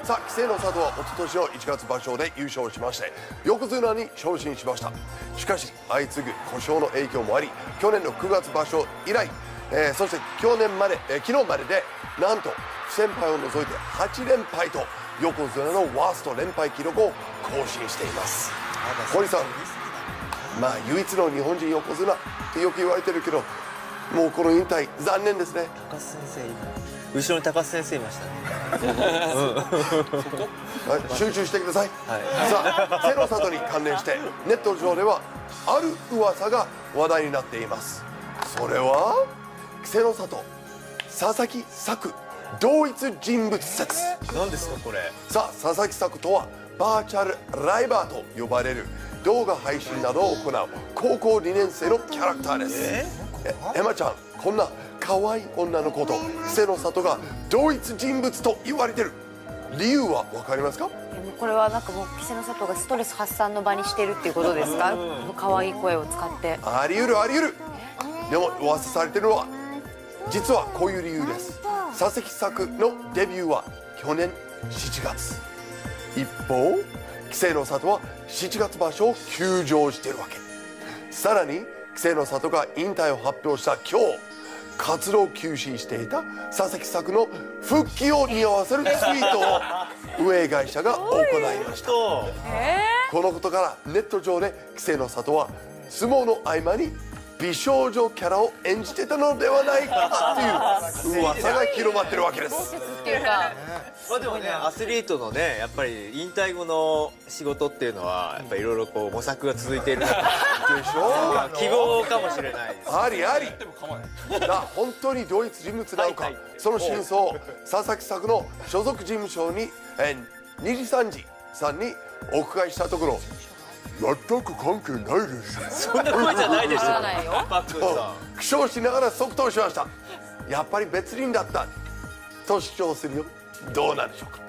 さあ、稀勢の里は一昨年の1月場所で優勝しまして横綱に昇進しました。しかし相次ぐ故障の影響もあり、去年の9月場所以来、そして昨日まででなんと不戦敗を除いて8連敗と横綱のワースト連敗記録を更新しています。堀さん、唯一の日本人横綱ってよく言われてるけど、もうこの引退残念ですね。 高須先生、後ろに高須先生いましたね。 集中してください。さあ、稀勢の里に関連してネット上ではある噂が話題になっています。それは稀勢の里佐々木作同一人物説。 何ですかこれ。 さあ、佐々木作とはバーチャルライバーと呼ばれる動画配信などを行う高校2年生のキャラクターです。エマちゃん、こんな可愛い女の子と稀勢の里が同一人物と言われてる理由は分かりますか？ これはなんかもう稀勢の里がストレス発散の場にしてるっていうことですか？可愛い声を使って。あり得るあり得る。でも噂されてるのは実はこういう理由です。佐々木作のデビューは去年7月。一方稀勢の里は7月場所を休場してるわけ。さらに稀勢の里が引退を発表した今日、活動休止していた佐々木作の復帰を匂わせるツイートを運営会社が行いました。このことからネット上で稀勢の里は相撲の合間に美少女キャラを演じてたのではないかっていう噂が広まってるわけです。 でもね、アスリートのね、やっぱり引退後の仕事っていうのはやっぱりいろいろこう模索が続いているでしょ。希望かもしれないです。 ありあり。本当に同一人物なのか、その真相を佐々木作の所属事務所にNIJISANJIさんにお伺いしたところ、全く関係ないです。 そんな声じゃないでしょ。パックンさん。 苦笑しながら即答しました。やっぱり別人だったと主張するよ。どうなんでしょうか。